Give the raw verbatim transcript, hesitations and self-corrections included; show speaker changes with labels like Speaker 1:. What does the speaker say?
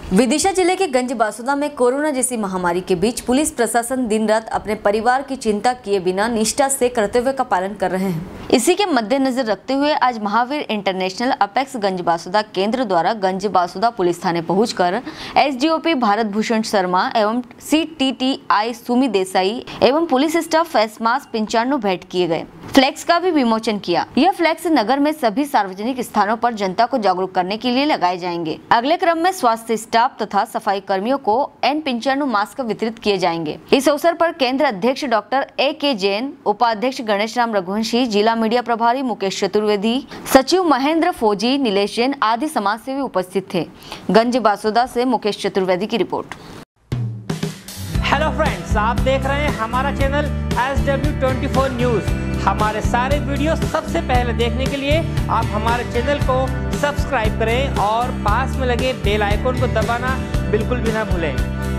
Speaker 1: विदिशा जिले के गंज बासुदा में कोरोना जैसी महामारी के बीच पुलिस प्रशासन दिन रात अपने परिवार की चिंता किए बिना निष्ठा से कर्तव्य का पालन कर रहे हैं। इसी के मद्देनजर रखते हुए आज महावीर इंटरनेशनल अपेक्स गंज बासुदा केंद्र द्वारा गंज बासुदा पुलिस थाने पहुंचकर एसडीओपी भारत भूषण शर्मा एवं सीटीटीआई सुमी देसाई एवं पुलिस स्टाफ फेस मास्क पंचानवे भेंट किए गए। फ्लैक्स का भी विमोचन किया। यह फ्लैक्स नगर में सभी सार्वजनिक स्थानों पर जनता को जागरूक करने के लिए लगाए जाएंगे। अगले क्रम में स्वास्थ्य स्टाफ तथा सफाई कर्मियों को एन पंचानवे मास्क वितरित किए जाएंगे। इस अवसर पर केंद्र अध्यक्ष डॉक्टर ए के जैन, उपाध्यक्ष गणेश राम रघुवंशी, जिला मीडिया प्रभारी मुकेश चतुर्वेदी, सचिव महेंद्र फौजी, नीलेश जैन आदि समाज सेवी उपस्थित थे। गंज बासुदा से मुकेश चतुर्वेदी की रिपोर्ट।
Speaker 2: हेलो फ्रेंड्स, आप देख रहे हैं हमारा channel S W twenty four news. हमारे सारे वीडियो सबसे पहले देखने के लिए आप हमारे चैनल को सब्सक्राइब करें और पास में लगे बेल आइकन को दबाना बिल्कुल भी ना भूलें।